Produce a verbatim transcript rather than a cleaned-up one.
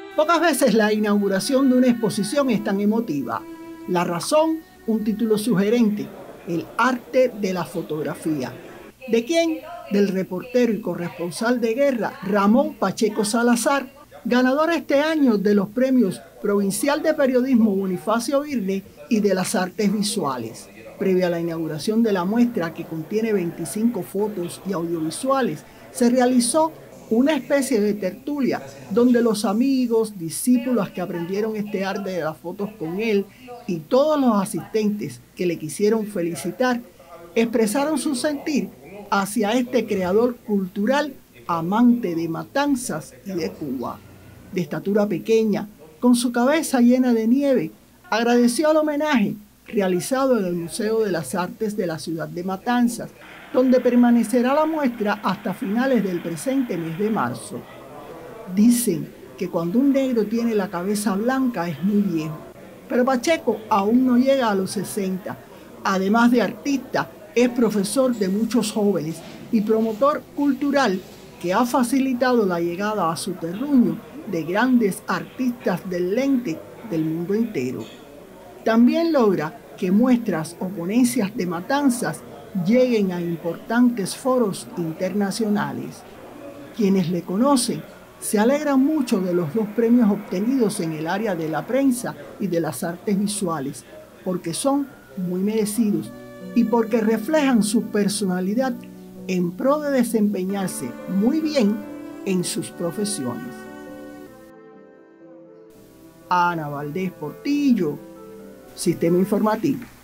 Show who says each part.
Speaker 1: Pocas veces la inauguración de una exposición es tan emotiva. La razón, un título sugerente: El arte de la fotografía. ¿De quién? Del reportero y corresponsal de guerra Ramón Pacheco Salazar, ganador este año de los premios Provincial de Periodismo Bonifacio Virne y de las Artes Visuales. Previa a la inauguración de la muestra, que contiene veinticinco fotos y audiovisuales, se realizó una especie de tertulia donde los amigos, discípulos que aprendieron este arte de las fotos con él y todos los asistentes que le quisieron felicitar expresaron su sentir hacia este creador cultural amante de Matanzas y de Cuba. De estatura pequeña, con su cabeza llena de nieve, agradeció el homenaje realizado en el Museo de las Artes de la ciudad de Matanzas, donde permanecerá la muestra hasta finales del presente mes de marzo. Dicen que cuando un negro tiene la cabeza blanca es muy viejo, pero Pacheco aún no llega a los sesenta. Además de artista, es profesor de muchos jóvenes y promotor cultural que ha facilitado la llegada a su terruño de grandes artistas del lente del mundo entero. También logra que muestras o ponencias de Matanzas lleguen a importantes foros internacionales. Quienes le conocen se alegran mucho de los dos premios obtenidos en el área de la prensa y de las artes visuales, porque son muy merecidos y porque reflejan su personalidad en pro de desempeñarse muy bien en sus profesiones. Ana Valdés Portillo, Sistema Informativo.